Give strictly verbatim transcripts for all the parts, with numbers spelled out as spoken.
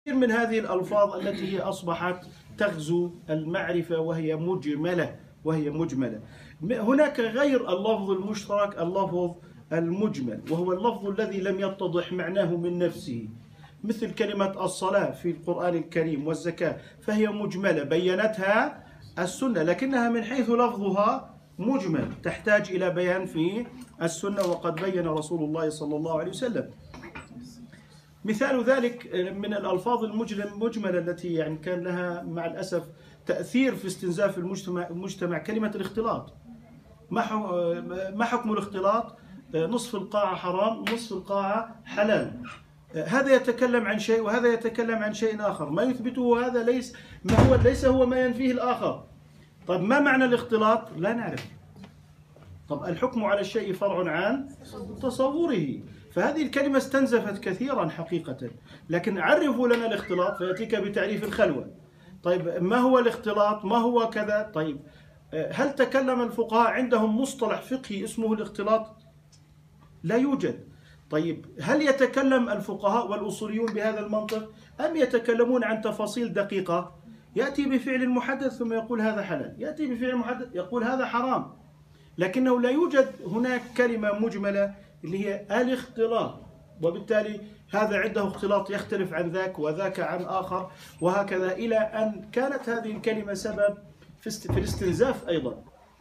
من هذه الألفاظ التي هي أصبحت تغزو المعرفة وهي مجملة وهي مجملة. هناك غير اللفظ المشترك اللفظ المجمل، وهو اللفظ الذي لم يتضح معناه من نفسه، مثل كلمة الصلاة في القرآن الكريم والزكاة، فهي مجملة بينتها السنة، لكنها من حيث لفظها مجمل تحتاج إلى بيان في السنة، وقد بين رسول الله صلى الله عليه وسلم. مثال ذلك من الألفاظ المجملة التي يعني كان لها مع الأسف تأثير في استنزاف المجتمع المجتمع كلمة الاختلاط. ما حكم الاختلاط؟ نصف القاعة حرام، نصف القاعة حلال. هذا يتكلم عن شيء وهذا يتكلم عن شيء آخر، ما يثبته هذا ليس ما هو ليس هو ما ينفيه الآخر. طب ما معنى الاختلاط؟ لا نعرف. طب الحكم على الشيء فرع عن تصوره، فهذه الكلمة استنزفت كثيرا حقيقة. لكن عرفوا لنا الاختلاط فيأتيك بتعريف الخلوة. طيب ما هو الاختلاط؟ ما هو كذا؟ طيب هل تكلم الفقهاء عندهم مصطلح فقهي اسمه الاختلاط؟ لا يوجد. طيب هل يتكلم الفقهاء والأصوليون بهذا المنطق أم يتكلمون عن تفاصيل دقيقة؟ يأتي بفعل محدد ثم يقول هذا حلال، يأتي بفعل محدد يقول هذا حرام، لكنه لا يوجد هناك كلمة مجملة اللي هي الاختلاط، وبالتالي هذا عنده اختلاط يختلف عن ذاك وذاك عن آخر، وهكذا إلى أن كانت هذه الكلمة سبب في الاستنزاف أيضا.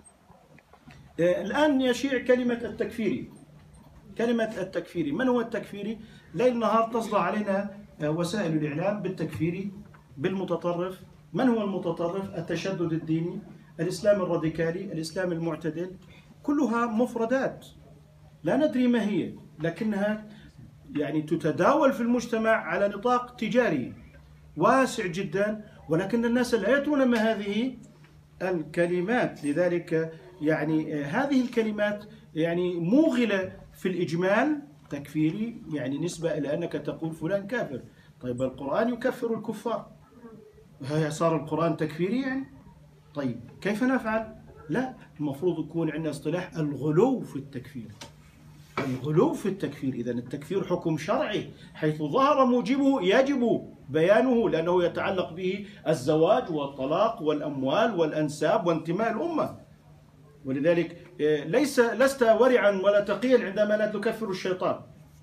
الآن يشيع كلمة التكفيري. كلمة التكفيري، من هو التكفيري؟ ليل نهار تصدع علينا وسائل الإعلام بالتكفيري، بالمتطرف. من هو المتطرف؟ التشدد الديني، الإسلام الراديكالي، الإسلام المعتدل، كلها مفردات لا ندري ما هي، لكنها يعني تتداول في المجتمع على نطاق تجاري واسع جدا، ولكن الناس لا يدرون ما هذه الكلمات. لذلك يعني هذه الكلمات يعني موغلة في الإجمال. تكفيري يعني نسبة إلى أنك تقول فلان كافر. طيب القرآن يكفر الكفار، هي صار القرآن تكفيري يعني؟ طيب كيف نفعل؟ لا، المفروض يكون عندنا اصطلاح الغلو في التكفير. الغلو في التكفير، إذن التكفير حكم شرعي حيث ظهر موجبه يجب بيانه، لأنه يتعلق به الزواج والطلاق والأموال والأنساب وانتماء الأمة. ولذلك ليس لست ورعا ولا تقيا عندما لا تكفر الشيطان،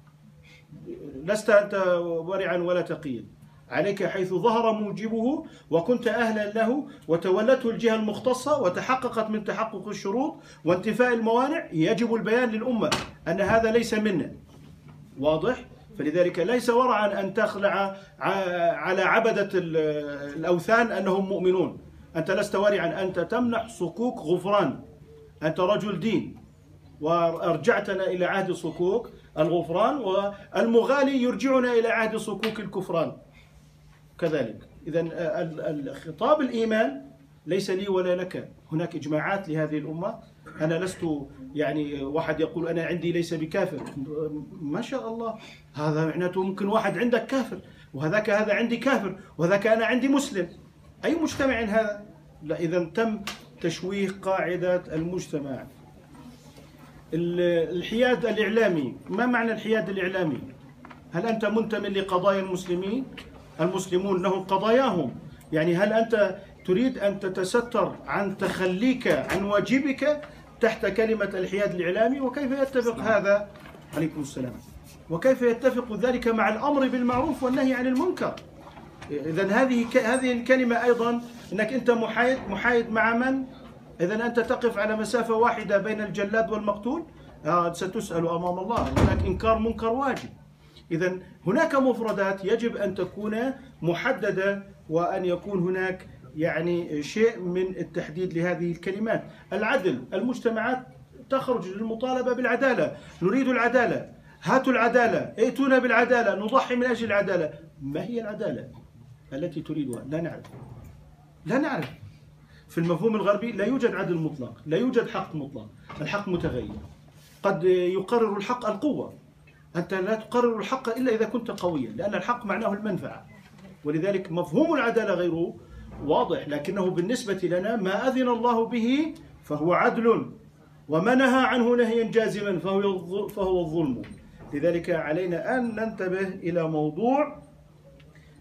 لست أنت ورعا ولا تقيا، عليك حيث ظهر موجبه وكنت أهلا له وتولته الجهة المختصة وتحققت من تحقق الشروط وانتفاء الموانع، يجب البيان للأمة أن هذا ليس منا. واضح؟ فلذلك ليس ورعا أن تخلع على عبدة الأوثان أنهم مؤمنون. أنت لست ورعا، أنت تمنح صكوك غفران، أنت رجل دين، وأرجعتنا إلى عهد صكوك الغفران، والمغالي يرجعنا إلى عهد صكوك الكفران كذلك. إذن الخطاب الإيمان ليس لي ولا لك، هناك إجماعات لهذه الأمة. أنا لست يعني واحد يقول أنا عندي ليس بكافر، ما شاء الله، هذا معناته ممكن واحد عندك كافر وهذاك هذا عندي كافر وهذاك أنا عندي مسلم. أي مجتمع هذا؟ لا، إذن تم تشويه قاعدة المجتمع. الحياد الإعلامي، ما معنى الحياد الإعلامي؟ هل أنت منتمي لقضايا المسلمين؟ المسلمون لهم قضاياهم، يعني هل أنت تريد أن تتستر عن تخليك عن واجبك تحت كلمة الحياد الإعلامي؟ وكيف يتفق هذا؟ عليكم السلام. وكيف يتفق ذلك مع الأمر بالمعروف والنهي عن المنكر؟ إذن هذه هذه الكلمة أيضا أنك أنت محايد محايد مع من؟ إذن أنت تقف على مسافة واحدة بين الجلاد والمقتول؟ آه ستسأل أمام الله. هناك إنكار منكر واجب. إذن هناك مفردات يجب أن تكون محددة، وأن يكون هناك يعني شيء من التحديد لهذه الكلمات. العدل، المجتمعات تخرج للمطالبة بالعدالة، نريد العدالة، هاتوا العدالة، ائتونا بالعدالة، نضحي من أجل العدالة. ما هي العدالة التي تريدها؟ لا نعرف، لا نعرف. في المفهوم الغربي لا يوجد عدل مطلق، لا يوجد حق مطلق، الحق متغير. قد يقرر الحق القوة، أنت لا تقرر الحق إلا إذا كنت قويا، لأن الحق معناه المنفعة. ولذلك مفهوم العدالة غير واضح، لكنه بالنسبة لنا ما أذن الله به فهو عدل، وما نهى عنه نهيا جازما فهو فهو الظلم. لذلك علينا أن ننتبه إلى موضوع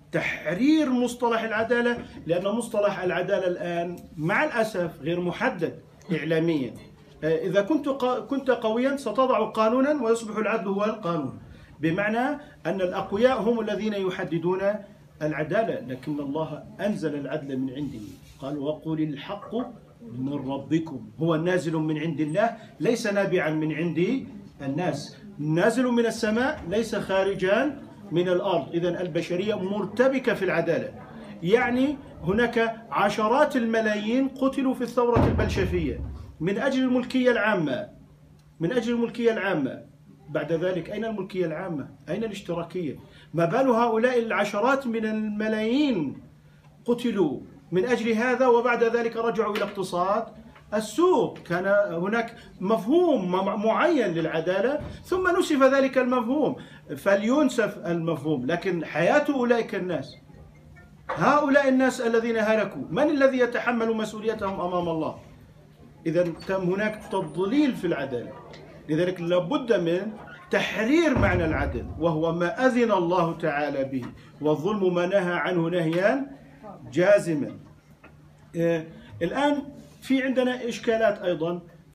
تحرير مصطلح العدالة، لأن مصطلح العدالة الآن مع الأسف غير محدد إعلاميا. إذا كنت كنت قويا ستضع قانونا ويصبح العدل هو القانون، بمعنى أن الأقوياء هم الذين يحددون العدالة، لكن الله أنزل العدل من عنده، قال وقل الحق من ربكم، هو نازل من عند الله ليس نابعا من عند الناس، نازل من السماء ليس خارجا من الأرض. إذن البشرية مرتبكة في العدالة، يعني هناك عشرات الملايين قتلوا في الثورة البلشفية من أجل الملكية العامة، من أجل الملكية العامة. بعد ذلك أين الملكية العامة؟ أين الاشتراكية؟ ما بال هؤلاء العشرات من الملايين قتلوا من أجل هذا، وبعد ذلك رجعوا إلى اقتصاد السوق. كان هناك مفهوم معين للعدالة ثم نسف ذلك المفهوم، فلينسف المفهوم، لكن حياة أولئك الناس، هؤلاء الناس الذين هلكوا، من الذي يتحمل مسؤوليتهم أمام الله؟ إذا تم هناك تضليل في العدالة، لذلك لابد من تحرير معنى العدل، وهو ما أذن الله تعالى به، والظلم ما نهى عنه نهيا جازما. الآن في عندنا إشكالات أيضا